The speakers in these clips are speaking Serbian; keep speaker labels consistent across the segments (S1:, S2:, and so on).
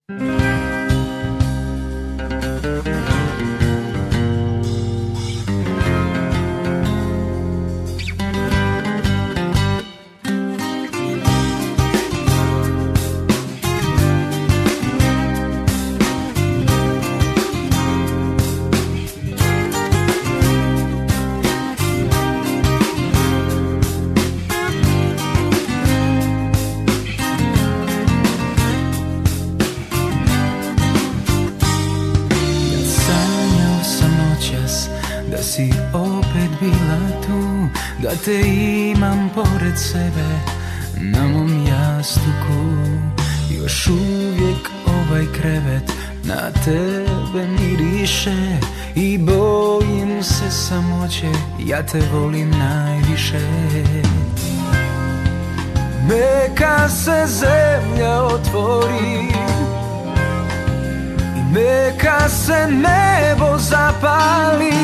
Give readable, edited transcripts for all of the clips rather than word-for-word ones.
S1: Da si opet bila tu, da te imam pored sebe na mom jastuku. Još uvijek ovaj krevet na tebe miriše i bojim se samoće, ja te volim najviše. Neka se zemlja otvori i neka se nebo zapali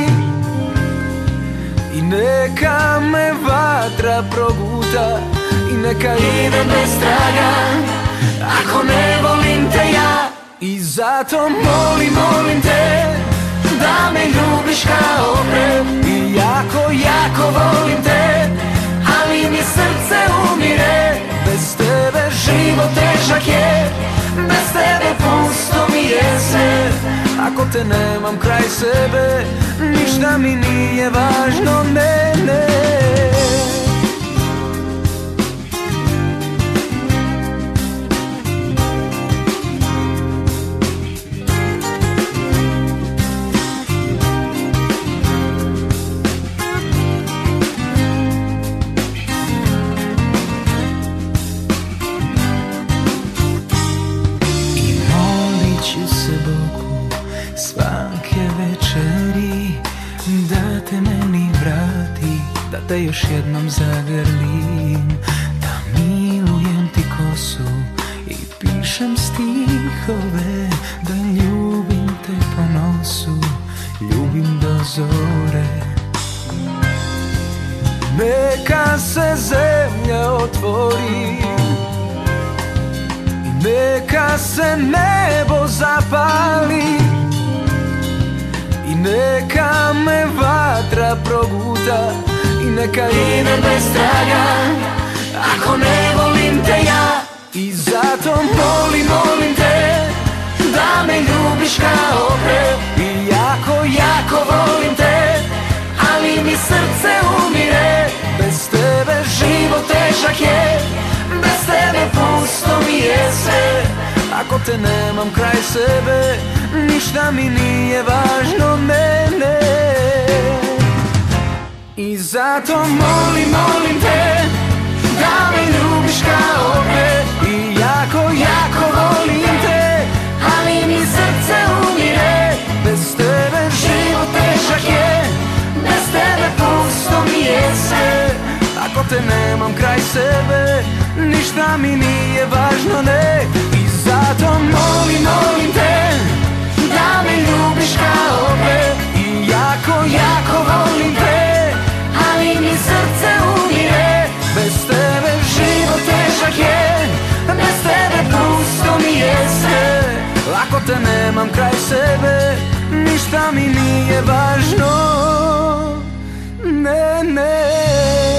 S1: i neka me vatra proguta i neka idem bez traga ako ne volim te ja. I zato molim te da me ljubiš kao pre. I jako volim te, ali mi srce umire. Bez tebe život težak je, bez tebe pusto mi je sve. Ako te nemam kraj sebe, ništa mi nije važno, ne. Svake večeri da te meni vrati, da te još jednom zagrlim, da milujem ti kosu i pišem stihove, da ljubim te po nosu, ljubim do zore. Neka se zemlja otvori i neka se nebo zapali i neka me vatra proguta i neka idem bez traga ako ne volim te ja. I zato molim te da me ljubiš kao pre. I jako volim te, ali mi srce umire. Bez tebe život težak je, bez tebe pusto mi je sve. Ako te nemam kraj sebe, ništa mi nije važno, ne. I zato molim te da me ljubiš kao pre. I jako volim te, ali mi srce umire. Bez tebe život težak je, bez tebe pusto mi je sve. Ako te nemam kraj sebe, ništa mi nije važno, ne. I zato molim te da me ljubiš kao pre. I jako volim te, ali mi srce umire. Bez tebe život težak je, bez tebe pusto mi je sve. Ako te nemam kraj sebe, ništa mi nije važno, ne.